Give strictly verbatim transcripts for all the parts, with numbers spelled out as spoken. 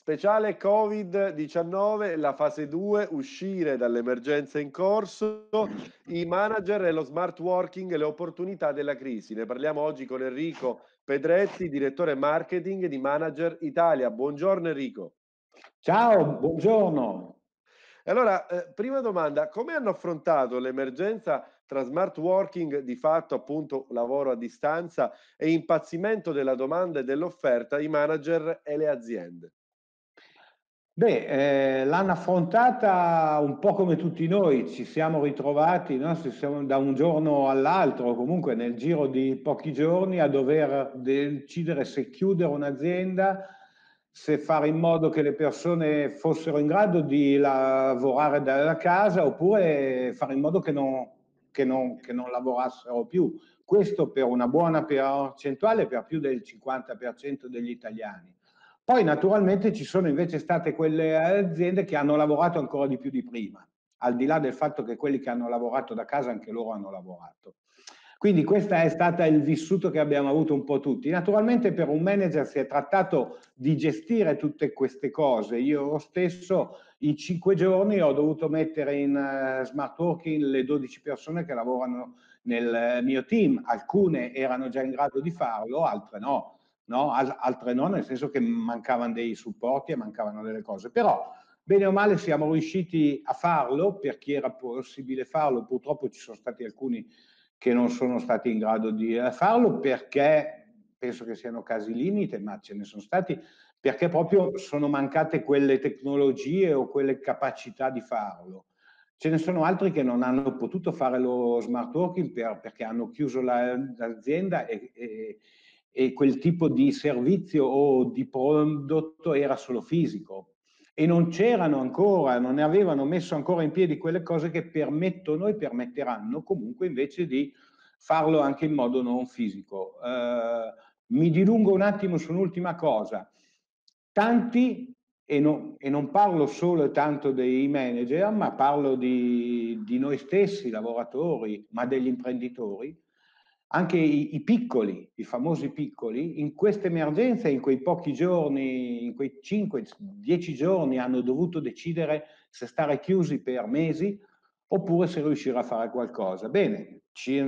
Speciale Covid diciannove, la fase due, uscire dall'emergenza in corso, i manager e lo smart working e le opportunità della crisi. Ne parliamo oggi con Enrico Pedretti, direttore marketing di Manager Italia. Buongiorno Enrico. Ciao, buongiorno. E allora, eh, prima domanda, come hanno affrontato l'emergenza tra smart working, di fatto appunto lavoro a distanza, e impazzimento della domanda e dell'offerta i manager e le aziende? Beh, eh, l'hanno affrontata un po' come tutti noi, ci siamo ritrovati, no? Ci siamo da un giorno all'altro, comunque nel giro di pochi giorni, a dover decidere se chiudere un'azienda, se fare in modo che le persone fossero in grado di lavorare dalla casa oppure fare in modo che non, che non, che non lavorassero più. Questo per una buona percentuale, per più del cinquanta per cento degli italiani. Poi naturalmente ci sono invece state quelle aziende che hanno lavorato ancora di più di prima, al di là del fatto che quelli che hanno lavorato da casa anche loro hanno lavorato. Quindi questo è stato il vissuto che abbiamo avuto un po' tutti. Naturalmente per un manager si è trattato di gestire tutte queste cose. Io stesso in cinque giorni ho dovuto mettere in uh, smart working le dodici persone che lavorano nel mio team. Alcune erano già in grado di farlo, altre no. No? Altre no, nel senso che mancavano dei supporti e mancavano delle cose, però bene o male siamo riusciti a farlo per chi era possibile farlo. Purtroppo ci sono stati alcuni che non sono stati in grado di farlo, perché penso che siano casi limite, ma ce ne sono stati, perché proprio sono mancate quelle tecnologie o quelle capacità di farlo. Ce ne sono altri che non hanno potuto fare lo smart working per, perché hanno chiuso l'azienda e, e e quel tipo di servizio o di prodotto era solo fisico e non c'erano ancora, non ne avevano messo ancora in piedi quelle cose che permettono e permetteranno comunque invece di farlo anche in modo non fisico. Eh, mi dilungo un attimo su un'ultima cosa. Tanti, e non, e non parlo solo e tanto dei manager, ma parlo di, di noi stessi, lavoratori, ma degli imprenditori, anche i, i piccoli, i famosi piccoli, in questa emergenza, in quei pochi giorni, in quei cinque dieci giorni, hanno dovuto decidere se stare chiusi per mesi oppure se riuscire a fare qualcosa. Bene,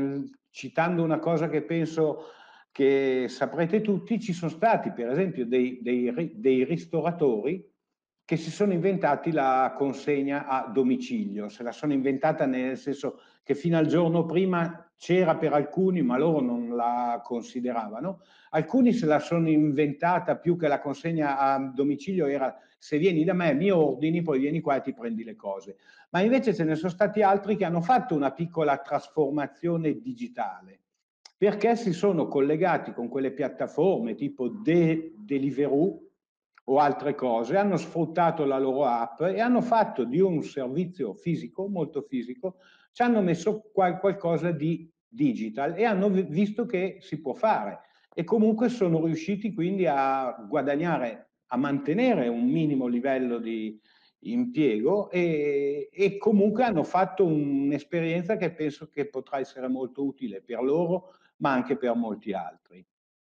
citando una cosa che penso che saprete tutti, ci sono stati per esempio dei, dei, dei ristoratori che si sono inventati la consegna a domicilio. Se la sono inventata nel senso che fino al giorno prima c'era per alcuni, ma loro non la consideravano. Alcuni se la sono inventata più che la consegna a domicilio, era se vieni da me mi ordini, poi vieni qua e ti prendi le cose. Ma invece ce ne sono stati altri che hanno fatto una piccola trasformazione digitale, perché si sono collegati con quelle piattaforme tipo De Deliveroo o altre cose, hanno sfruttato la loro app e hanno fatto di un servizio fisico, molto fisico, ci hanno messo qual qualcosa di digital e hanno visto che si può fare e comunque sono riusciti quindi a guadagnare, a mantenere un minimo livello di impiego e, e comunque hanno fatto un'esperienza che penso che potrà essere molto utile per loro, ma anche per molti altri.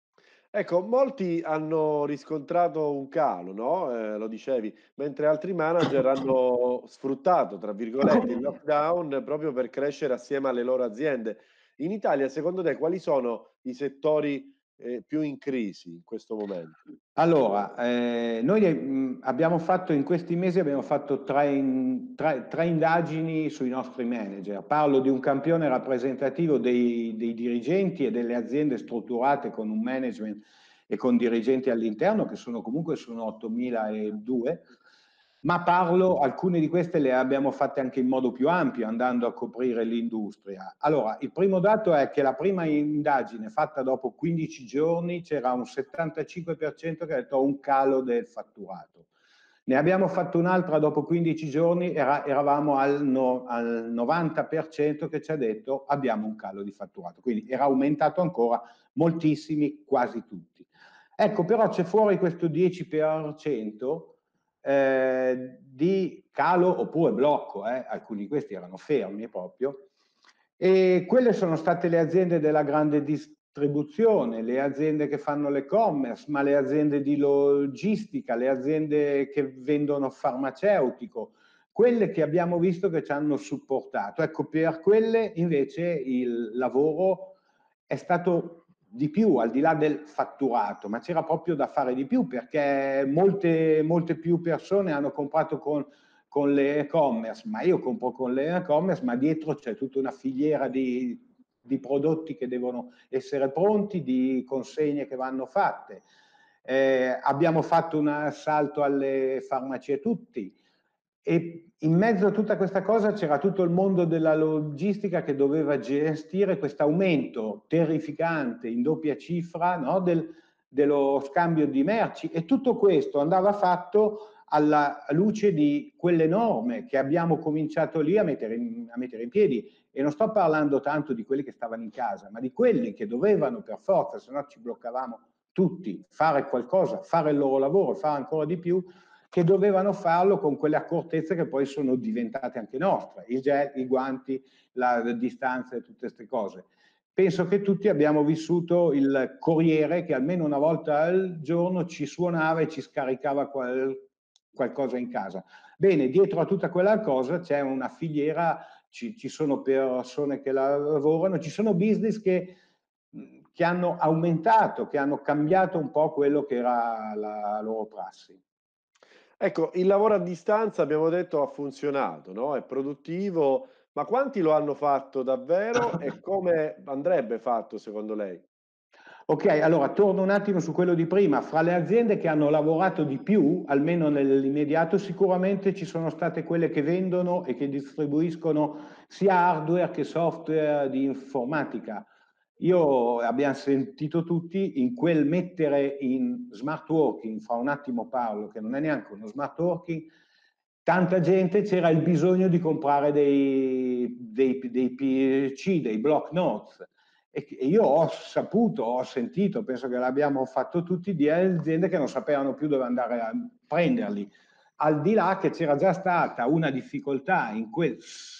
Ecco, molti hanno riscontrato un calo, no, ehm, lo dicevi, mentre altri manager hanno "sfruttato" tra virgolette il lockdown proprio per crescere assieme alle loro aziende. In Italia secondo te quali sono i settori, ehm, più in crisi in questo momento? Allora, eh, noi mh, abbiamo fatto in questi mesi abbiamo fatto tre, in- tre- tre indagini sui nostri manager. Parlo di un campione rappresentativo dei, dei dirigenti e delle aziende strutturate con un management e con dirigenti all'interno, che sono comunque sono ottomila due, ma parlo, alcune di queste le abbiamo fatte anche in modo più ampio, andando a coprire l'industria. Allora, il primo dato è che la prima indagine fatta dopo quindici giorni c'era un settantacinque per cento che ha detto un calo del fatturato. Ne abbiamo fatto un'altra dopo quindici giorni, era, eravamo al, no, al novanta per cento che ci ha detto abbiamo un calo di fatturato, quindi era aumentato ancora moltissimi, quasi tutti. Ecco, però c'è fuori questo dieci per cento eh, di calo oppure blocco, eh? Alcuni di questi erano fermi proprio, e quelle sono state le aziende della grande distribuzione, le aziende che fanno l'e-commerce, ma le aziende di logistica, le aziende che vendono farmaceutico, quelle che abbiamo visto che ci hanno supportato. Ecco, per quelle invece il lavoro è stato di più, al di là del fatturato, ma c'era proprio da fare di più, perché molte, molte più persone hanno comprato con, con l'e-commerce, ma io compro con l'e-commerce, ma dietro c'è tutta una filiera di, di prodotti che devono essere pronti, di consegne che vanno fatte. Eh, abbiamo fatto un salto alle farmacie tutti, e in mezzo a tutta questa cosa c'era tutto il mondo della logistica che doveva gestire questo aumento terrificante in doppia cifra, no, del, dello scambio di merci, e tutto questo andava fatto alla luce di quelle norme che abbiamo cominciato lì a mettere in, a mettere in piedi. E non sto parlando tanto di quelli che stavano in casa, ma di quelli che dovevano per forza, se no ci bloccavamo tutti, fare qualcosa, fare il loro lavoro, fare ancora di più, che dovevano farlo con quelle accortezze che poi sono diventate anche nostre, il gel, i guanti, la, la distanza e tutte queste cose. Penso che tutti abbiamo vissuto il corriere che almeno una volta al giorno ci suonava e ci scaricava qual, qualcosa in casa. Bene, dietro a tutta quella cosa c'è una filiera, ci, ci sono persone che lavorano, ci sono business che, che hanno aumentato, che hanno cambiato un po' quello che era la loro prassi. Ecco, il lavoro a distanza abbiamo detto ha funzionato, no? È produttivo, ma quanti lo hanno fatto davvero e come andrebbe fatto secondo lei? Ok, allora torno un attimo su quello di prima. Fra le aziende che hanno lavorato di più, almeno nell'immediato, sicuramente ci sono state quelle che vendono e che distribuiscono sia hardware che software di informatica. Io, abbiamo sentito tutti, in quel mettere in smart working, fra un attimo parlo, che non è neanche uno smart working, tanta gente c'era il bisogno di comprare dei, dei, dei P C, dei block notes. E io ho saputo, ho sentito, penso che l'abbiamo fatto tutti, di aziende che non sapevano più dove andare a prenderli, al di là che c'era già stata una difficoltà in quel,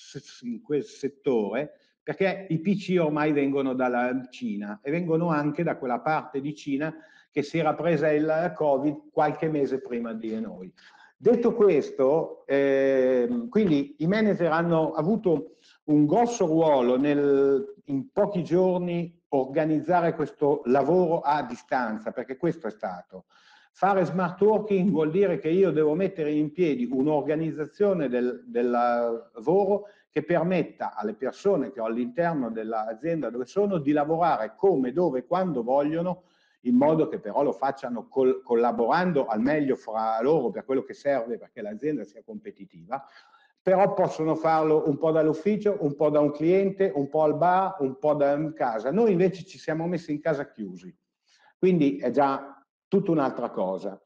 in quel settore, perché i P C ormai vengono dalla Cina e vengono anche da quella parte di Cina che si era presa il Covid qualche mese prima di noi. Detto questo, eh, quindi i manager hanno avuto un grosso ruolo nel, in pochi giorni, organizzare questo lavoro a distanza, perché questo è stato. Fare smart working vuol dire che io devo mettere in piedi un'organizzazione del, del lavoro che permetta alle persone che ho all'interno dell'azienda dove sono di lavorare come, dove, quando vogliono, in modo che però lo facciano col, collaborando al meglio fra loro per quello che serve perché l'azienda sia competitiva, però possono farlo un po' dall'ufficio, un po' da un cliente, un po' al bar, un po' da casa. Noi invece ci siamo messi in casa chiusi, quindi è già tutta un'altra cosa.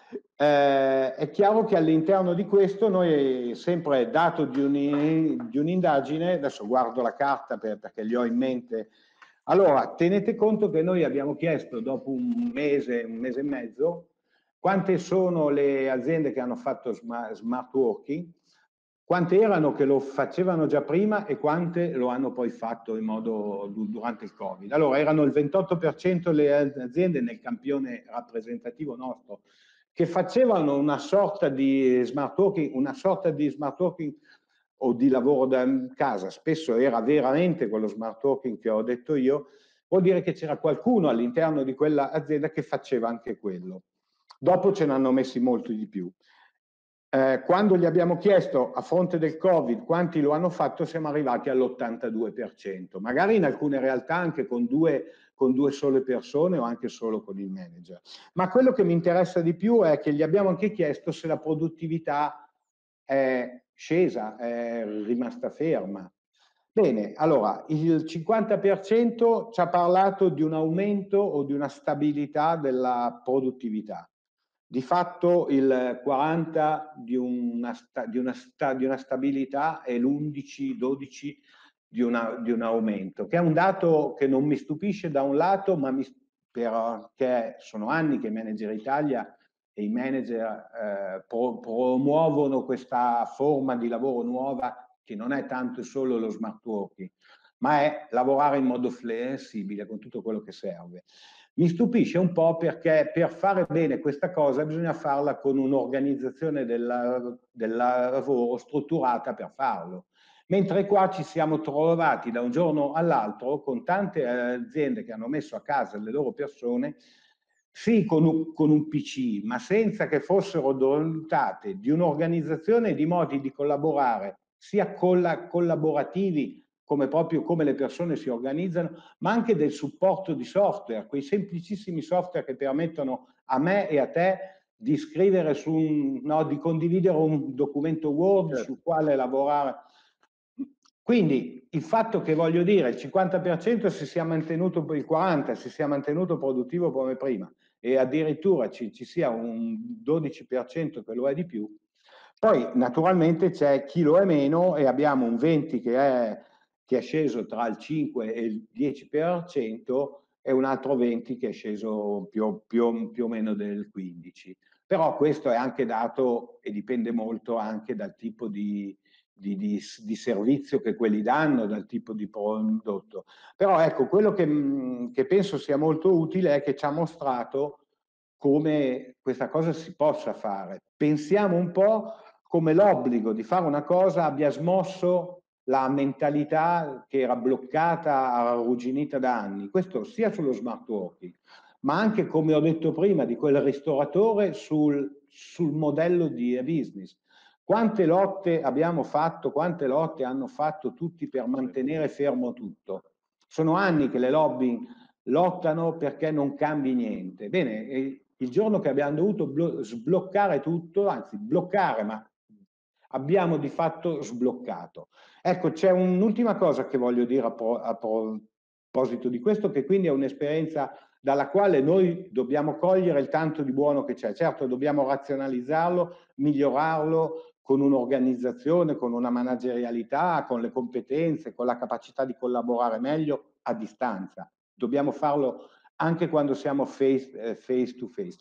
Eh, è chiaro che all'interno di questo noi, sempre dato di un'indagine, adesso guardo la carta per, perché li ho in mente. Allora, tenete conto che noi abbiamo chiesto dopo un mese, un mese e mezzo, quante sono le aziende che hanno fatto smart, smart working, quante erano che lo facevano già prima e quante lo hanno poi fatto in modo durante il Covid. Allora, erano il ventotto per cento le aziende nel campione rappresentativo nostro che facevano una sorta di smart working, una sorta di smart working o di lavoro da casa, spesso era veramente quello smart working che ho detto io, vuol dire che c'era qualcuno all'interno di quella azienda che faceva anche quello. Dopo ce ne hanno messi molti di più. Eh, quando gli abbiamo chiesto a fronte del Covid quanti lo hanno fatto, siamo arrivati all'ottantadue per cento, magari in alcune realtà anche con due, con due sole persone o anche solo con il manager. Ma quello che mi interessa di più è che gli abbiamo anche chiesto se la produttività è scesa, è rimasta ferma. Bene, allora il cinquanta per cento ci ha parlato di un aumento o di una stabilità della produttività. Di fatto il quaranta di una, di una, di una stabilità e l'undici dodici di, una, di un aumento, che è un dato che non mi stupisce da un lato, ma mi, perché sono anni che Manager Italia e i manager eh, pro, promuovono questa forma di lavoro nuova che non è tanto solo lo smart working, ma è lavorare in modo flessibile con tutto quello che serve. Mi stupisce un po' perché per fare bene questa cosa bisogna farla con un'organizzazione del, del lavoro strutturata per farlo. Mentre qua ci siamo trovati da un giorno all'altro con tante aziende che hanno messo a casa le loro persone, sì, con un, con un P C, ma senza che fossero dotate di un'organizzazione e di modi di collaborare, sia colla collaborativi come proprio come le persone si organizzano, ma anche del supporto di software, quei semplicissimi software che permettono a me e a te di scrivere su un, no, di condividere un documento Word Certo. sul quale lavorare. Quindi il fatto che, voglio dire, il cinquanta per cento si sia mantenuto, il quaranta per cento si sia mantenuto produttivo come prima e addirittura ci, ci sia un dodici per cento che lo è di più, poi naturalmente c'è chi lo è meno e abbiamo un venti che è, che è sceso tra il cinque e il dieci per cento e un altro venti che è sceso più, più, più o meno del quindici per cento. Però questo è anche dato e dipende molto anche dal tipo di, di, di, di servizio che quelli danno, dal tipo di prodotto. Però ecco, quello che, che penso sia molto utile è che ci ha mostrato come questa cosa si possa fare. Pensiamo un po' come l'obbligo di fare una cosa abbia smosso la mentalità che era bloccata, arrugginita da anni. Questo sia sullo smart working, ma anche, come ho detto prima, di quel ristoratore sul, sul modello di business. Quante lotte abbiamo fatto, quante lotte hanno fatto tutti per mantenere fermo tutto? Sono anni che le lobby lottano perché non cambi niente. Bene, il giorno che abbiamo dovuto sbloccare tutto, anzi bloccare, ma abbiamo di fatto sbloccato. Ecco, c'è un'ultima cosa che voglio dire a, pro, a proposito di questo, che quindi è un'esperienza dalla quale noi dobbiamo cogliere il tanto di buono che c'è. Certo, dobbiamo razionalizzarlo, migliorarlo con un'organizzazione, con una managerialità, con le competenze, con la capacità di collaborare meglio a distanza. Dobbiamo farlo anche quando siamo face, eh, face to face.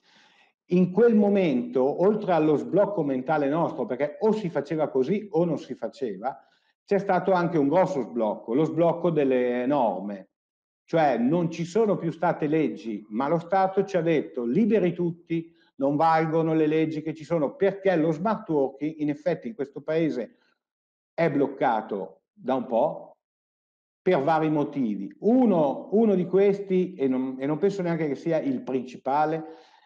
In quel momento, oltre allo sblocco mentale nostro, perché o si faceva così o non si faceva, c'è stato anche un grosso sblocco, lo sblocco delle norme. Cioè non ci sono più state leggi, ma lo Stato ci ha detto liberi tutti, non valgono le leggi che ci sono, perché lo smart working in effetti in questo paese è bloccato da un po' per vari motivi. Uno, uno di questi, e non, e non penso neanche che sia il principale,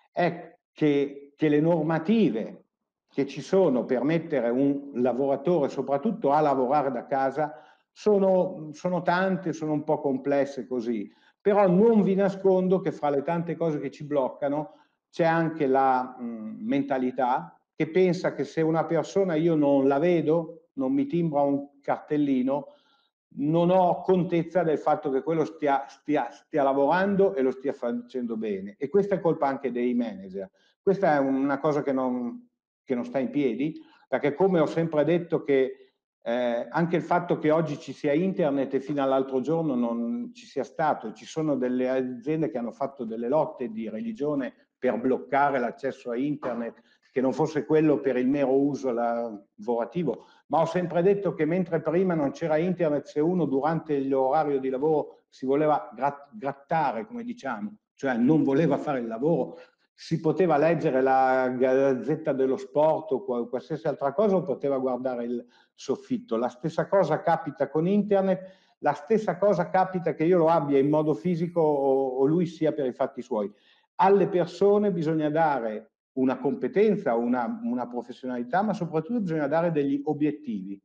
è che, che le normative che ci sono per mettere un lavoratore soprattutto a lavorare da casa sono, sono tante, sono un po' complesse così, però non vi nascondo che fra le tante cose che ci bloccano c'è anche la mh, mentalità che pensa che se una persona io non la vedo, non mi timbra un cartellino, non ho contezza del fatto che quello stia, stia, stia lavorando e lo stia facendo bene. E questa è colpa anche dei manager. Questa è una cosa che non, che non sta in piedi, perché come ho sempre detto che eh, anche il fatto che oggi ci sia internet e fino all'altro giorno non ci sia stato, ci sono delle aziende che hanno fatto delle lotte di religione per bloccare l'accesso a internet, che non fosse quello per il mero uso lavorativo, ma ho sempre detto che mentre prima non c'era internet, se uno durante l'orario di lavoro si voleva grattare, come diciamo, cioè non voleva fare il lavoro, si poteva leggere la Gazzetta dello Sport o qualsiasi altra cosa o poteva guardare il soffitto. La stessa cosa capita con internet, la stessa cosa capita che io lo abbia in modo fisico o, o lui sia per i fatti suoi. Alle persone bisogna dare una competenza, una, una professionalità, ma soprattutto bisogna dare degli obiettivi.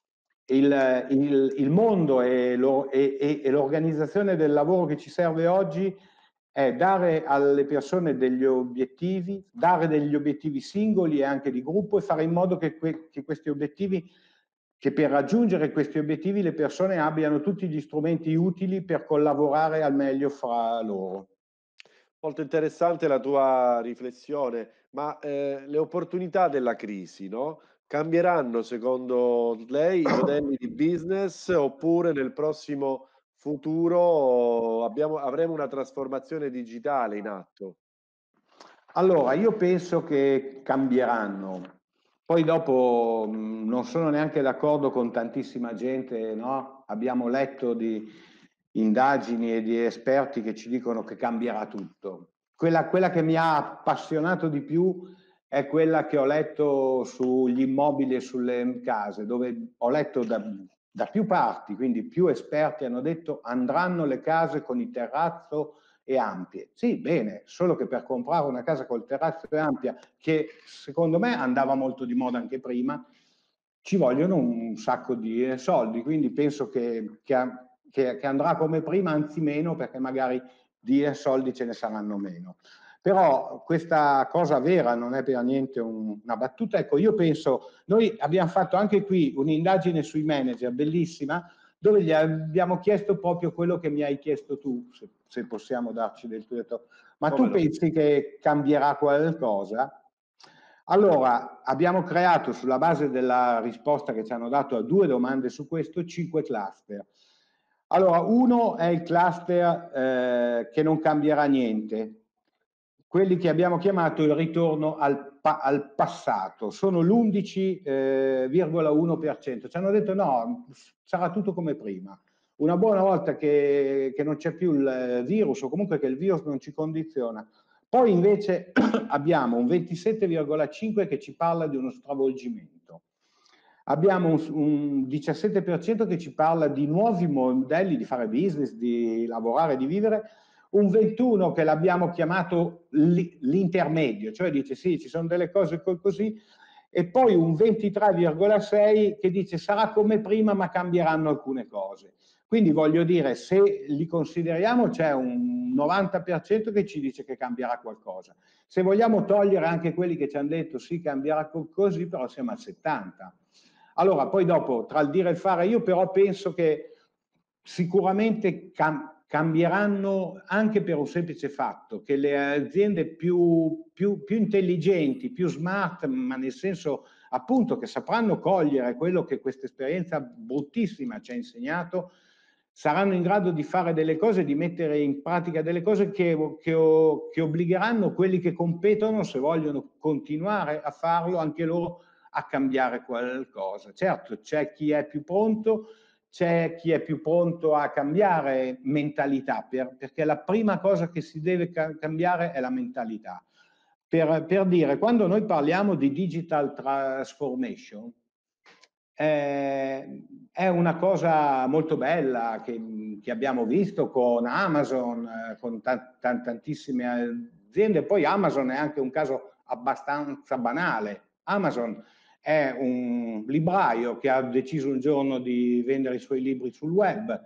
Il, il, il mondo e, lo, e, e l'organizzazione del lavoro che ci serve oggi è dare alle persone degli obiettivi, dare degli obiettivi singoli e anche di gruppo e fare in modo che, que, che questi obiettivi, che per raggiungere questi obiettivi le persone abbiano tutti gli strumenti utili per collaborare al meglio fra loro. Molto interessante la tua riflessione, ma eh, le opportunità della crisi, no? Cambieranno secondo lei i modelli di business oppure nel prossimo futuro abbiamo, avremo una trasformazione digitale in atto? Allora, io penso che cambieranno. poi dopo mh, non sono neanche d'accordo con tantissima gente, no? Abbiamo letto di indagini e di esperti che ci dicono che cambierà tutto. Quella, quella che mi ha appassionato di più è quella che ho letto sugli immobili e sulle case, dove ho letto da, da più parti, quindi più esperti hanno detto andranno le case con il terrazzo e ampie. Sì, bene, solo che per comprare una casa col terrazzo e ampia, che secondo me andava molto di moda anche prima, ci vogliono un sacco di soldi, quindi penso che, che, che, che andrà come prima, anzi meno, perché magari di soldi ce ne saranno meno. Però questa cosa vera non è per niente un, una battuta. Ecco, io penso, noi abbiamo fatto anche qui un'indagine sui manager bellissima, dove gli abbiamo chiesto proprio quello che mi hai chiesto tu, se, se possiamo darci del tuo detto. Ma Come tu no? pensi che cambierà qualcosa? Allora, abbiamo creato sulla base della risposta che ci hanno dato a due domande su questo, cinque cluster. Allora, uno è il cluster eh, che non cambierà niente, quelli che abbiamo chiamato il ritorno al, pa al passato, sono l'undici virgola uno per cento. Ci hanno detto no, sarà tutto come prima. Una buona volta che, che non c'è più il virus, o comunque che il virus non ci condiziona. Poi invece abbiamo un ventisette virgola cinque che ci parla di uno stravolgimento. Abbiamo un, un diciassette per cento che ci parla di nuovi modelli di fare business, di lavorare, di vivere, un ventuno che l'abbiamo chiamato l'intermedio, cioè dice sì, ci sono delle cose così, e poi un ventitré virgola sei che dice sarà come prima ma cambieranno alcune cose. Quindi voglio dire, se li consideriamo c'è un novanta per cento che ci dice che cambierà qualcosa. Se vogliamo togliere anche quelli che ci hanno detto sì, cambierà così, però siamo al settanta. Allora, poi dopo, tra il dire e il fare, io però penso che sicuramente cam cambieranno anche per un semplice fatto, che le aziende più, più, più intelligenti, più smart, ma nel senso appunto che sapranno cogliere quello che questa esperienza bruttissima ci ha insegnato, saranno in grado di fare delle cose, di mettere in pratica delle cose che, che, che obbligheranno quelli che competono, se vogliono continuare a farlo, anche loro a cambiare qualcosa. Certo, c'è chi è più pronto, c'è chi è più pronto a cambiare mentalità, per, perché la prima cosa che si deve ca cambiare è la mentalità. Per, per dire, quando noi parliamo di digital transformation, eh, è una cosa molto bella che, che abbiamo visto con Amazon, eh, con tantissime aziende. Poi Amazon è anche un caso abbastanza banale. Amazon è un libraio che ha deciso un giorno di vendere i suoi libri sul web.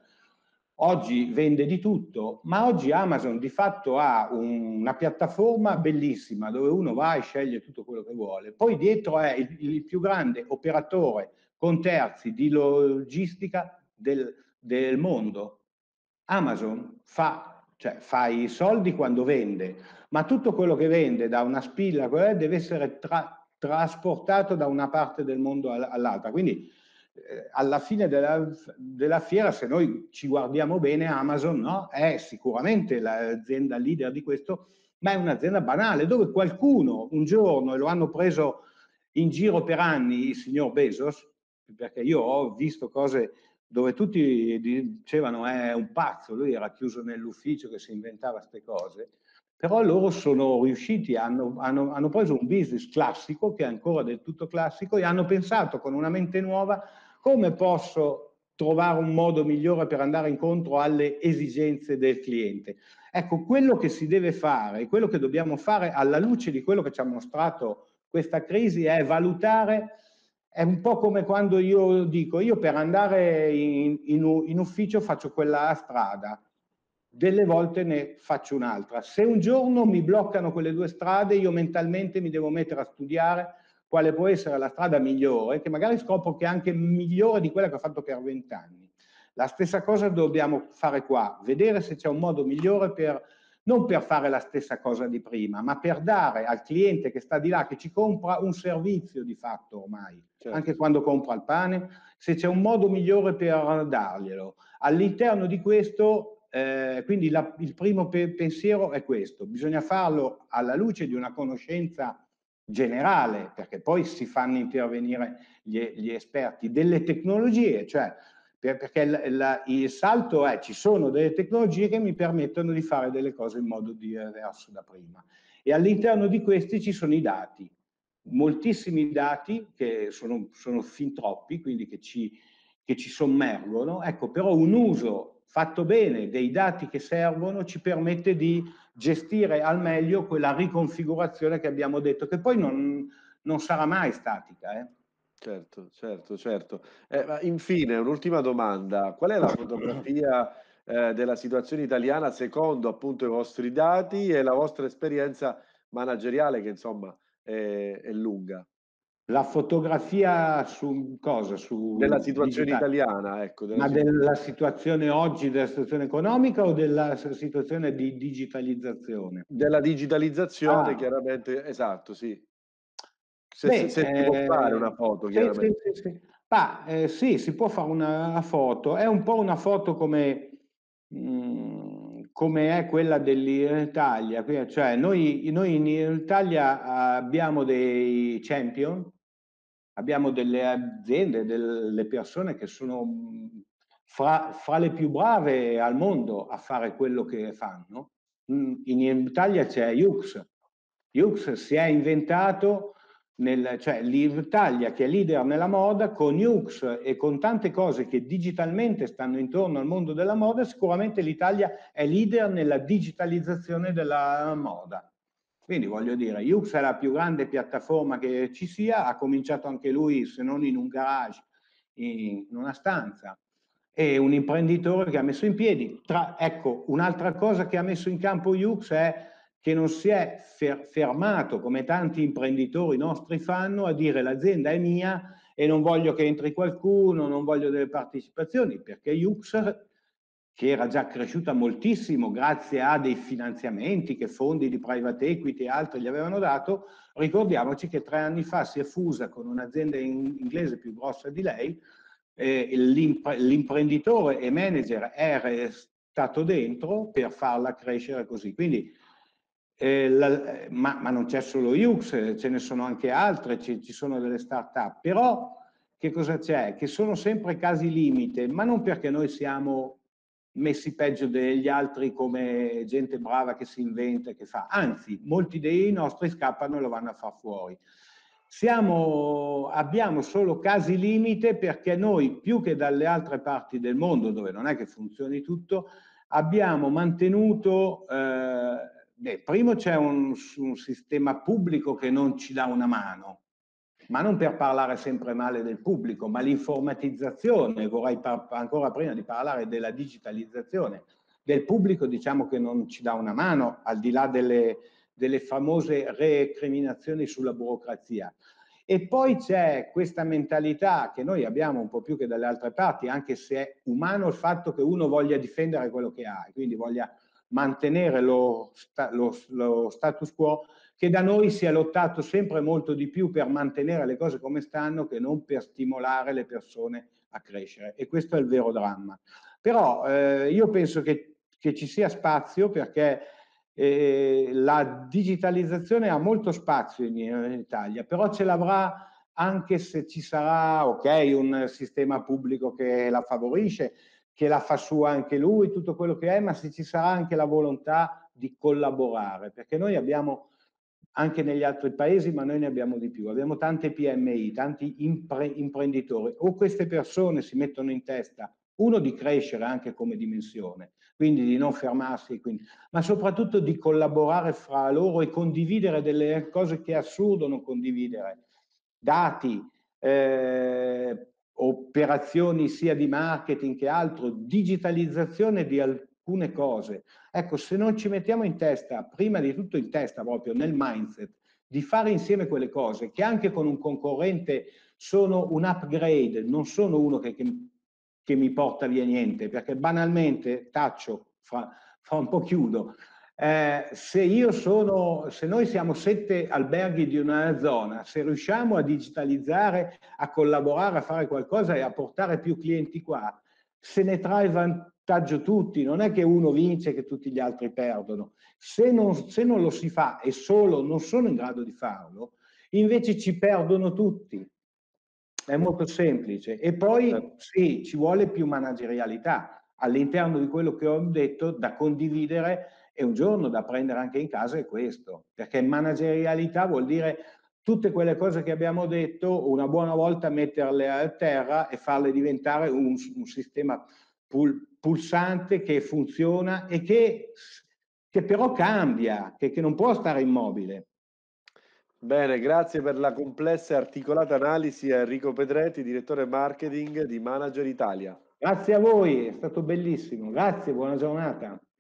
Oggi vende di tutto, ma oggi Amazon di fatto ha un, una piattaforma bellissima dove uno va e sceglie tutto quello che vuole. Poi dietro è il, il più grande operatore con terzi di logistica del, del mondo. Amazon fa, cioè, fa i soldi quando vende, ma tutto quello che vende da una spilla deve essere tra, trasportato da una parte del mondo all'altra. Quindi eh, alla fine della, della fiera, se noi ci guardiamo bene, Amazon, no, è sicuramente l'azienda leader di questo, ma è un'azienda banale, dove qualcuno un giorno, e lo hanno preso in giro per anni il signor Bezos, perché io ho visto cose dove tutti dicevano è un pazzo, lui era chiuso nell'ufficio che si inventava queste cose, però loro sono riusciti, hanno, hanno, hanno preso un business classico, che è ancora del tutto classico, e hanno pensato con una mente nuova come posso trovare un modo migliore per andare incontro alle esigenze del cliente. Ecco, quello che si deve fare, quello che dobbiamo fare alla luce di quello che ci ha mostrato questa crisi è valutare. È un po' come quando io dico, io per andare in, in, in ufficio faccio quella strada, delle volte ne faccio un'altra. Se un giorno mi bloccano quelle due strade, io mentalmente mi devo mettere a studiare quale può essere la strada migliore, che magari scopro che è anche migliore di quella che ho fatto per vent'anni. La stessa cosa dobbiamo fare qua, vedere se c'è un modo migliore per, non per fare la stessa cosa di prima, ma per dare al cliente che sta di là, che ci compra un servizio di fatto ormai, Certo. anche quando compra il pane, se c'è un modo migliore per darglielo. All'interno di questo, eh, quindi la, il primo pe pensiero è questo, bisogna farlo alla luce di una conoscenza generale, perché poi si fanno intervenire gli, gli esperti delle tecnologie, cioè per, perché la, la, il salto è ci sono delle tecnologie che mi permettono di fare delle cose in modo diverso da prima, e all'interno di questi ci sono i dati, moltissimi dati che sono, sono fin troppi, quindi che ci, che ci sommergono, ecco, però un uso fatto bene dei dati che servono ci permette di gestire al meglio quella riconfigurazione che abbiamo detto, che poi non, non sarà mai statica. Eh. Certo, certo, certo. Eh, ma infine, un'ultima domanda. Qual è la fotografia, eh, della situazione italiana secondo appunto i vostri dati e la vostra esperienza manageriale che insomma è, è lunga? La fotografia su cosa? Della Su situazione digitale? italiana, ecco, della Ma situazione della situazione oggi, della situazione economica o della situazione di digitalizzazione? della digitalizzazione, Ah, chiaramente, esatto, sì. Se, se- beh, se si può fare eh, una foto, sì, sì, chiaramente. sì, sì. Ma, eh, sì, si può fare una foto, è un po' una foto come, mh, come è quella dell'Italia, cioè noi, noi in Italia abbiamo dei champion, abbiamo delle aziende, delle persone che sono mh, fra, fra le più brave al mondo a fare quello che fanno. Mm, In Italia c'è Yux. Yux si è inventato, nel, cioè l'Italia che è leader nella moda, con Yux e con tante cose che digitalmente stanno intorno al mondo della moda, sicuramente l'Italia è leader nella digitalizzazione della moda. Quindi voglio dire, Yux è la più grande piattaforma che ci sia, ha cominciato anche lui, se non in un garage, in una stanza, e un imprenditore che ha messo in piedi. Tra, ecco, un'altra cosa che ha messo in campo Yux è che non si è fer fermato, come tanti imprenditori nostri fanno, a dire l'azienda è mia e non voglio che entri qualcuno, non voglio delle partecipazioni, perché Yux, che era già cresciuta moltissimo grazie a dei finanziamenti che fondi di private equity e altri gli avevano dato, ricordiamoci che tre anni fa si è fusa con un'azienda in inglese più grossa di lei, eh, l'imprenditore e manager è stato dentro per farla crescere così. Quindi, eh, la, ma, ma, non c'è solo Yux, ce ne sono anche altre, ci, ci sono delle start-up, però che cosa c'è? Che sono sempre casi limite, ma non perché noi siamo messi peggio degli altri come gente brava che si inventa e che fa, anzi, molti dei nostri scappano e lo vanno a far fuori. Siamo, abbiamo solo casi limite perché noi, più che dalle altre parti del mondo, dove non è che funzioni tutto, abbiamo mantenuto, eh, beh, primo c'è un, un sistema pubblico che non ci dà una mano, ma non per parlare sempre male del pubblico, ma l'informatizzazione, vorrei ancora prima di parlare della digitalizzazione del pubblico, diciamo che non ci dà una mano, al di là delle, delle famose recriminazioni sulla burocrazia. E poi c'è questa mentalità che noi abbiamo un po' più che dalle altre parti, anche se è umano il fatto che uno voglia difendere quello che ha, e quindi voglia mantenere lo, lo, lo status quo, che da noi si è lottato sempre molto di più per mantenere le cose come stanno che non per stimolare le persone a crescere. E questo è il vero dramma. Però eh, io penso che, che ci sia spazio, perché eh, la digitalizzazione ha molto spazio in, in Italia, però ce l'avrà anche se ci sarà, ok, un sistema pubblico che la favorisce, che la fa sua anche lui, tutto quello che è, ma se ci sarà anche la volontà di collaborare, perché noi abbiamo anche negli altri paesi, ma noi ne abbiamo di più. Abbiamo tante P M I, tanti impre imprenditori, o queste persone si mettono in testa, uno, di crescere anche come dimensione, quindi di non fermarsi, quindi, ma soprattutto di collaborare fra loro e condividere delle cose che è assurdo non condividere, dati, eh, operazioni sia di marketing che altro, digitalizzazione di alcune cose. Ecco, se non ci mettiamo in testa, prima di tutto in testa proprio nel mindset, di fare insieme quelle cose che anche con un concorrente sono un upgrade, non sono uno che, che, che mi porta via niente, perché banalmente, taccio, fra, fra un po' chiudo, eh, se io sono, se noi siamo sette alberghi di una zona, se riusciamo a digitalizzare, a collaborare, a fare qualcosa e a portare più clienti qua, se ne trae vantaggio tutti, non è che uno vince e che tutti gli altri perdono. Se non, se non lo si fa e solo non sono in grado di farlo, invece ci perdono tutti. È molto semplice. E poi sì, ci vuole più managerialità all'interno di quello che ho detto, da condividere, e un giorno da prendere anche in casa è questo, perché managerialità vuol dire tutte quelle cose che abbiamo detto, una buona volta metterle a terra e farle diventare un, un sistema pul, pulsante che funziona e che, che però cambia, che, che non può stare immobile. Bene, grazie per la complessa e articolata analisi a Enrico Pedretti, direttore marketing di Manager Italia. Grazie a voi, è stato bellissimo. Grazie, buona giornata.